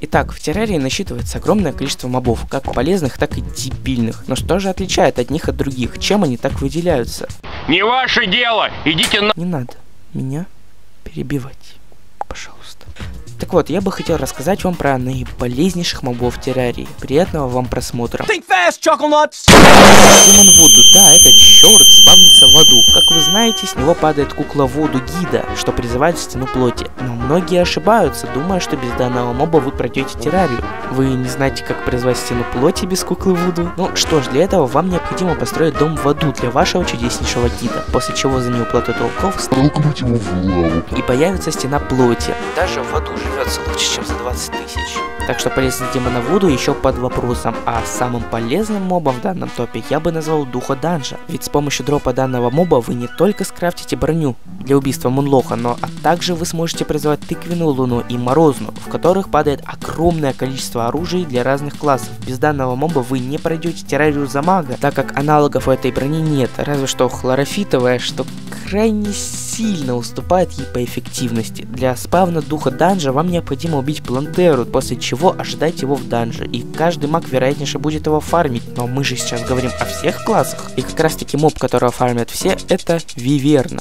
Итак, в террарии насчитывается огромное количество мобов, как полезных, так и дебильных. Но что же отличает одних от других? Чем они так выделяются? Не ваше дело! Идите на... Не надо меня перебивать, пожалуйста. Так вот, я бы хотел рассказать вам про наиполезнейших мобов террарии. Приятного вам просмотра. Think fast, Chuckle Nuts! Демон Вуду, да, этот черт спавнится в аду. Как вы знаете, с него падает кукла Вуду Гида, что призывает стену плоти. Но многие ошибаются, думая, что без данного моба вы пройдете террарию. Вы не знаете, как призвать стену плоти без куклы Вуду? Ну что ж, для этого вам необходимо построить дом в аду для вашего чудеснейшего Гида, после чего за неуплату долгов столкнуть его в лаву, и появится стена плоти. Даже в аду живется лучше, чем за 20 тысяч. Так что полезность демона Вуду еще под вопросом, а самым полезным мобом в данном топе я бы назвал Духа Данжа. Ведь с помощью дропа данного моба вы не только скрафтите броню для убийства Мунлоха, но также вы сможете призывать тыквенную луну и морозную, в которых падает огромное количество оружий для разных классов. Без данного моба вы не пройдете террарию за мага, так как аналогов у этой брони нет, разве что хлорофитовая, что крайне сильно уступает ей по эффективности. Для спавна Духа Данжа вам необходимо убить Плантеру, после чего ожидать его в данже, и каждый маг вероятнейше будет его фармить, но мы же сейчас говорим о всех классах, и как раз таки моб, которого фармят все, это Виверна.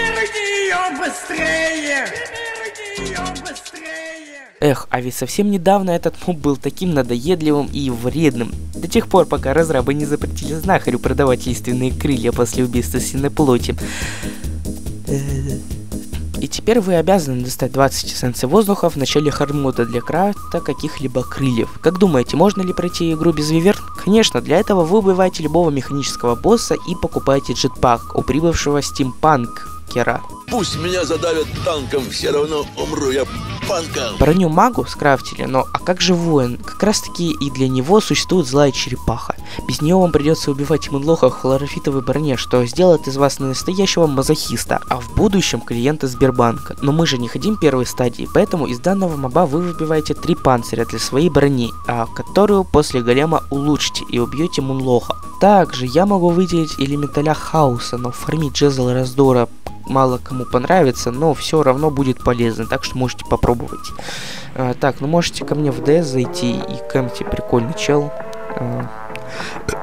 Эх, а ведь совсем недавно этот моб был таким надоедливым и вредным, до тех пор, пока разрабы не запретили знахарю продавать лиственные крылья после убийства свиноплоти. И теперь вы обязаны достать 20 эссенций воздуха в начале хардмода для крафта каких-либо крыльев. Как думаете, можно ли пройти игру без виверн? Конечно, для этого вы убиваете любого механического босса и покупаете джетпак у прибывшего стимпанкера. Пусть меня задавят танком, все равно умру я панком. Броню магу скрафтили, но а как же воин? Как раз таки и для него существует злая черепаха. Без нее вам придется убивать Мунлоха в хлорофитовой броне, что сделает из вас настоящего мазохиста, а в будущем клиента Сбербанка. Но мы же не хотим первой стадии, поэтому из данного моба вы выбиваете 3 панциря для своей брони, которую после голема улучшите и убьете Мунлоха. Также я могу выделить элементаля хаоса, но фармить жезл раздора мало кому понравится, но все равно будет полезно, так что можете попробовать. Так, ну можете ко мне в ДС зайти и кэмти, прикольный чел.